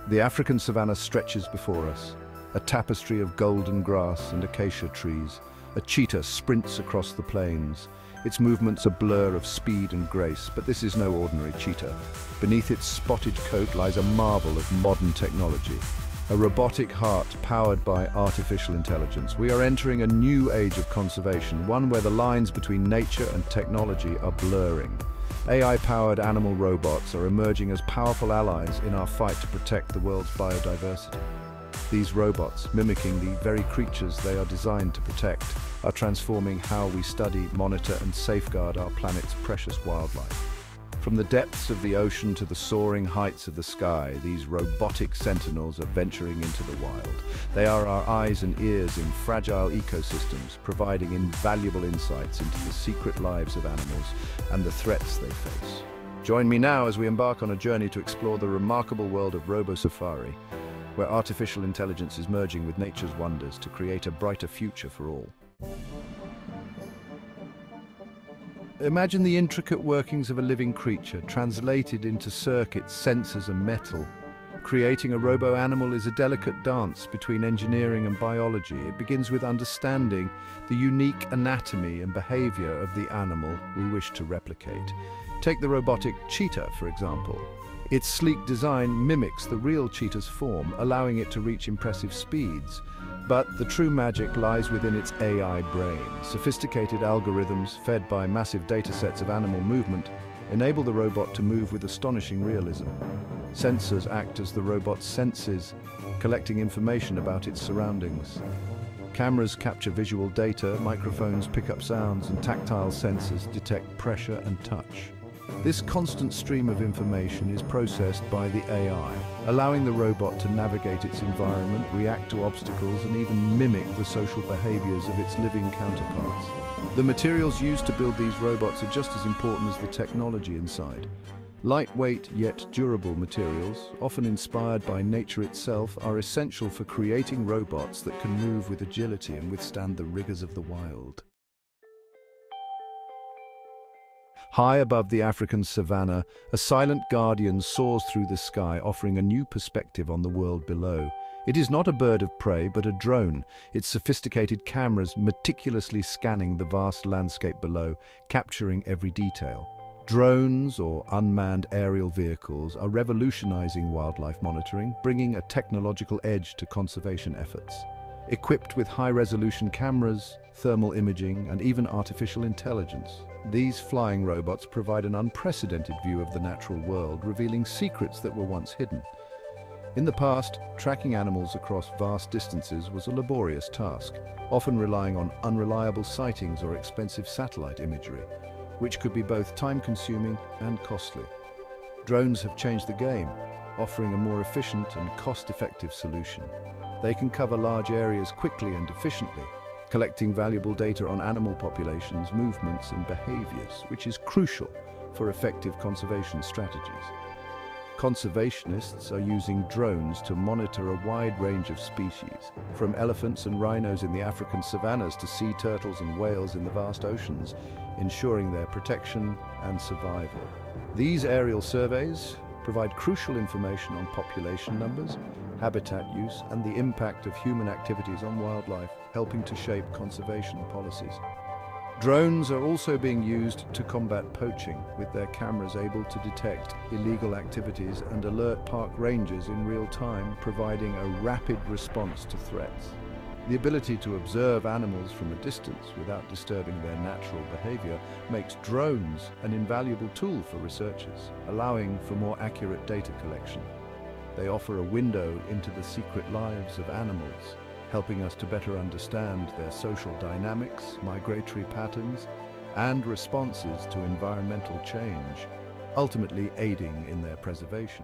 The African savannah stretches before us, a tapestry of golden grass and acacia trees. A cheetah sprints across the plains. Its movements a blur of speed and grace, but this is no ordinary cheetah. Beneath its spotted coat lies a marvel of modern technology, a robotic heart powered by artificial intelligence. We are entering a new age of conservation, one where the lines between nature and technology are blurring. AI-powered animal robots are emerging as powerful allies in our fight to protect the world's biodiversity. These robots, mimicking the very creatures they are designed to protect, are transforming how we study, monitor, and safeguard our planet's precious wildlife. From the depths of the ocean to the soaring heights of the sky, these robotic sentinels are venturing into the wild. They are our eyes and ears in fragile ecosystems, providing invaluable insights into the secret lives of animals and the threats they face. Join me now as we embark on a journey to explore the remarkable world of Robo-Safari, where artificial intelligence is merging with nature's wonders to create a brighter future for all. Imagine the intricate workings of a living creature translated into circuits, sensors, and metal. Creating a robo-animal is a delicate dance between engineering and biology. It begins with understanding the unique anatomy and behavior of the animal we wish to replicate. Take the robotic cheetah, for example. Its sleek design mimics the real cheetah's form, allowing it to reach impressive speeds. But the true magic lies within its AI brain. Sophisticated algorithms, fed by massive datasets of animal movement, enable the robot to move with astonishing realism. Sensors act as the robot's senses, collecting information about its surroundings. Cameras capture visual data, microphones pick up sounds, and tactile sensors detect pressure and touch. This constant stream of information is processed by the AI, allowing the robot to navigate its environment, react to obstacles, and even mimic the social behaviors of its living counterparts. The materials used to build these robots are just as important as the technology inside. Lightweight yet durable materials, often inspired by nature itself, are essential for creating robots that can move with agility and withstand the rigors of the wild. High above the African savannah, a silent guardian soars through the sky, offering a new perspective on the world below. It is not a bird of prey, but a drone, its sophisticated cameras meticulously scanning the vast landscape below, capturing every detail. Drones, or unmanned aerial vehicles, are revolutionizing wildlife monitoring, bringing a technological edge to conservation efforts. Equipped with high-resolution cameras, thermal imaging, and even artificial intelligence, these flying robots provide an unprecedented view of the natural world, revealing secrets that were once hidden. In the past, tracking animals across vast distances was a laborious task, often relying on unreliable sightings or expensive satellite imagery, which could be both time-consuming and costly. Drones have changed the game, offering a more efficient and cost-effective solution. They can cover large areas quickly and efficiently, collecting valuable data on animal populations, movements, and behaviors, which is crucial for effective conservation strategies. Conservationists are using drones to monitor a wide range of species, from elephants and rhinos in the African savannas to sea turtles and whales in the vast oceans, ensuring their protection and survival. These aerial surveys provide crucial information on population numbers, habitat use, and the impact of human activities on wildlife, helping to shape conservation policies. Drones are also being used to combat poaching, with their cameras able to detect illegal activities and alert park rangers in real time, providing a rapid response to threats. The ability to observe animals from a distance without disturbing their natural behavior makes drones an invaluable tool for researchers, allowing for more accurate data collection. They offer a window into the secret lives of animals, helping us to better understand their social dynamics, migratory patterns, and responses to environmental change, ultimately aiding in their preservation.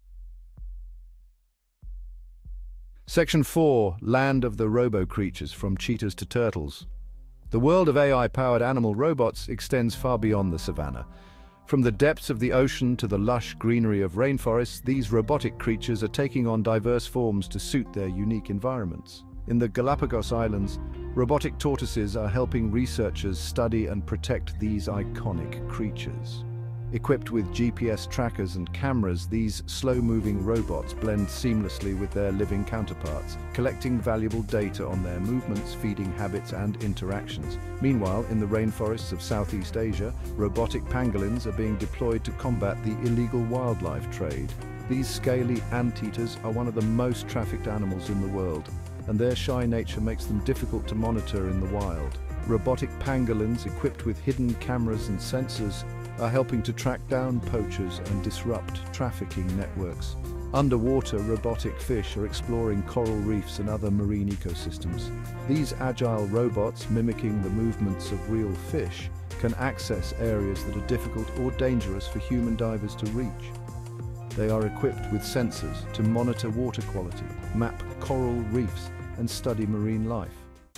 Section 4. Land of the Robo-Creatures, from cheetahs to turtles. The world of AI-powered animal robots extends far beyond the savannah. From the depths of the ocean to the lush greenery of rainforests, these robotic creatures are taking on diverse forms to suit their unique environments. In the Galapagos Islands, robotic tortoises are helping researchers study and protect these iconic creatures. Equipped with GPS trackers and cameras, these slow-moving robots blend seamlessly with their living counterparts, collecting valuable data on their movements, feeding habits, and interactions. Meanwhile, in the rainforests of Southeast Asia, robotic pangolins are being deployed to combat the illegal wildlife trade. These scaly anteaters are one of the most trafficked animals in the world, and their shy nature makes them difficult to monitor in the wild. Robotic pangolins, equipped with hidden cameras and sensors, are helping to track down poachers and disrupt trafficking networks. Underwater, robotic fish are exploring coral reefs and other marine ecosystems. These agile robots, mimicking the movements of real fish, can access areas that are difficult or dangerous for human divers to reach. They are equipped with sensors to monitor water quality, map coral reefs, and study marine life.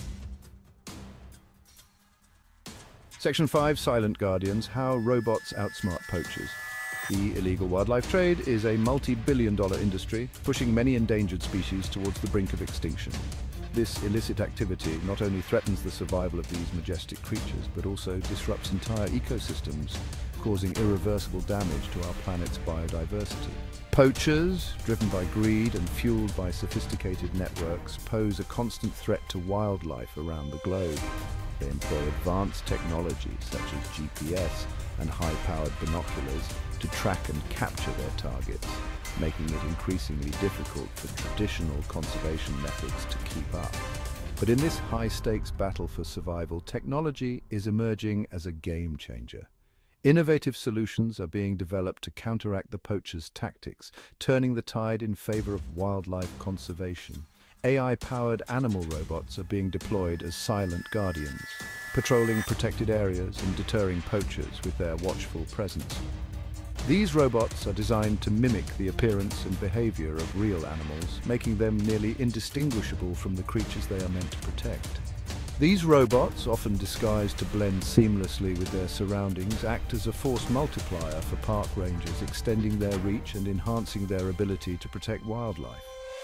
Section 5, Silent Guardians, how robots outsmart poachers. The illegal wildlife trade is a multi-billion-dollar industry, pushing many endangered species towards the brink of extinction. This illicit activity not only threatens the survival of these majestic creatures, but also disrupts entire ecosystems, causing irreversible damage to our planet's biodiversity. Poachers, driven by greed and fueled by sophisticated networks, pose a constant threat to wildlife around the globe. They employ advanced technology such as GPS and high-powered binoculars to track and capture their targets, making it increasingly difficult for traditional conservation methods to keep up. But in this high-stakes battle for survival, technology is emerging as a game changer. Innovative solutions are being developed to counteract the poachers' tactics, turning the tide in favor of wildlife conservation. AI-powered animal robots are being deployed as silent guardians, patrolling protected areas and deterring poachers with their watchful presence. These robots are designed to mimic the appearance and behavior of real animals, making them nearly indistinguishable from the creatures they are meant to protect. These robots, often disguised to blend seamlessly with their surroundings, act as a force multiplier for park rangers, extending their reach and enhancing their ability to protect wildlife.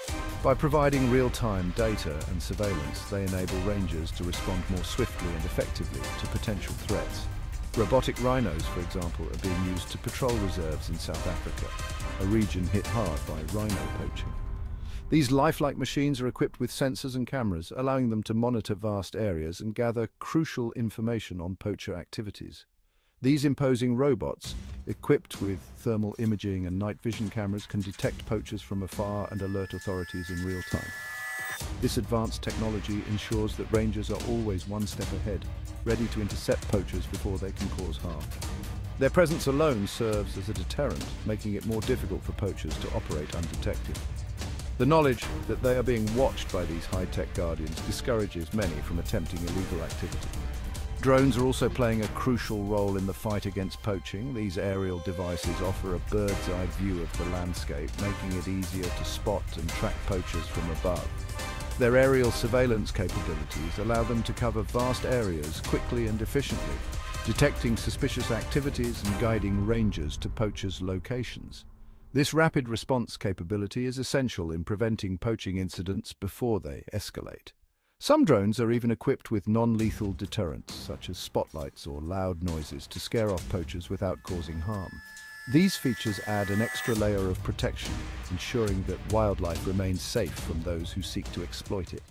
By providing real-time data and surveillance, they enable rangers to respond more swiftly and effectively to potential threats. Robotic rhinos, for example, are being used to patrol reserves in South Africa, a region hit hard by rhino poaching. These lifelike machines are equipped with sensors and cameras, allowing them to monitor vast areas and gather crucial information on poacher activities. These imposing robots, equipped with thermal imaging and night vision cameras, can detect poachers from afar and alert authorities in real time. This advanced technology ensures that rangers are always one step ahead, ready to intercept poachers before they can cause harm. Their presence alone serves as a deterrent, making it more difficult for poachers to operate undetected. The knowledge that they are being watched by these high-tech guardians discourages many from attempting illegal activity. Drones are also playing a crucial role in the fight against poaching. These aerial devices offer a bird's-eye view of the landscape, making it easier to spot and track poachers from above. Their aerial surveillance capabilities allow them to cover vast areas quickly and efficiently, detecting suspicious activities and guiding rangers to poachers' locations. This rapid response capability is essential in preventing poaching incidents before they escalate. Some drones are even equipped with non-lethal deterrents, such as spotlights or loud noises, to scare off poachers without causing harm. These features add an extra layer of protection, ensuring that wildlife remains safe from those who seek to exploit it.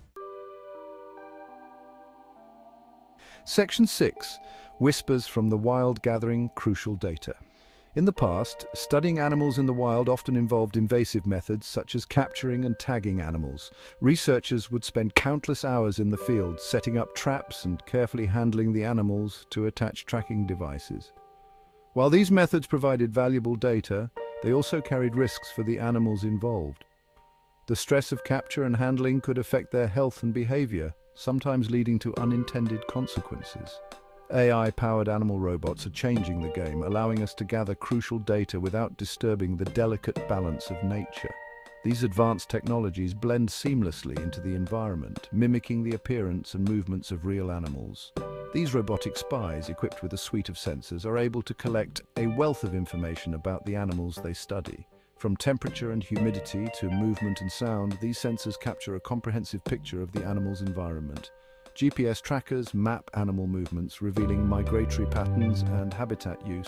Section 6. Whispers from the wild gathering crucial data. In the past, studying animals in the wild often involved invasive methods such as capturing and tagging animals. Researchers would spend countless hours in the field setting up traps and carefully handling the animals to attach tracking devices. While these methods provided valuable data, they also carried risks for the animals involved. The stress of capture and handling could affect their health and behavior, sometimes leading to unintended consequences. AI-powered animal robots are changing the game, allowing us to gather crucial data without disturbing the delicate balance of nature. These advanced technologies blend seamlessly into the environment, mimicking the appearance and movements of real animals. These robotic spies, equipped with a suite of sensors, are able to collect a wealth of information about the animals they study. From temperature and humidity to movement and sound, these sensors capture a comprehensive picture of the animal's environment. GPS trackers map animal movements, revealing migratory patterns and habitat use.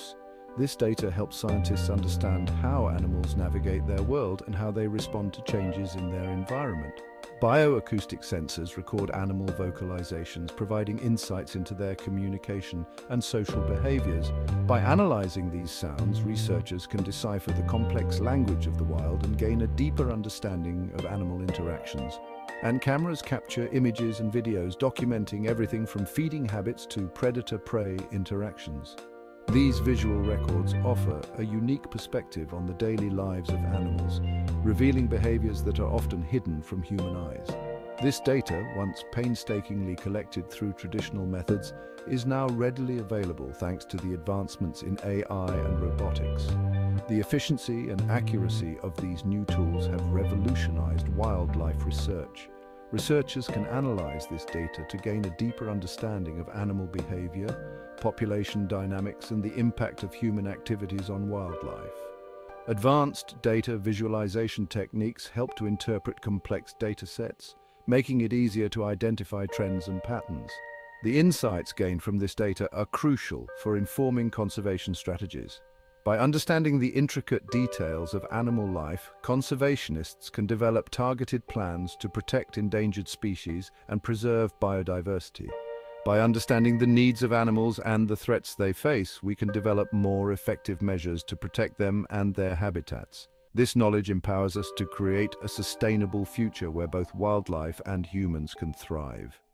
This data helps scientists understand how animals navigate their world and how they respond to changes in their environment. Bioacoustic sensors record animal vocalizations, providing insights into their communication and social behaviors. By analyzing these sounds, researchers can decipher the complex language of the wild and gain a deeper understanding of animal interactions. And cameras capture images and videos documenting everything from feeding habits to predator-prey interactions. These visual records offer a unique perspective on the daily lives of animals, revealing behaviors that are often hidden from human eyes. This data, once painstakingly collected through traditional methods, is now readily available thanks to the advancements in AI and robotics. The efficiency and accuracy of these new tools have revolutionized wildlife research. Researchers can analyze this data to gain a deeper understanding of animal behavior, population dynamics, and the impact of human activities on wildlife. Advanced data visualization techniques help to interpret complex data sets, making it easier to identify trends and patterns. The insights gained from this data are crucial for informing conservation strategies. By understanding the intricate details of animal life, conservationists can develop targeted plans to protect endangered species and preserve biodiversity. By understanding the needs of animals and the threats they face, we can develop more effective measures to protect them and their habitats. This knowledge empowers us to create a sustainable future where both wildlife and humans can thrive.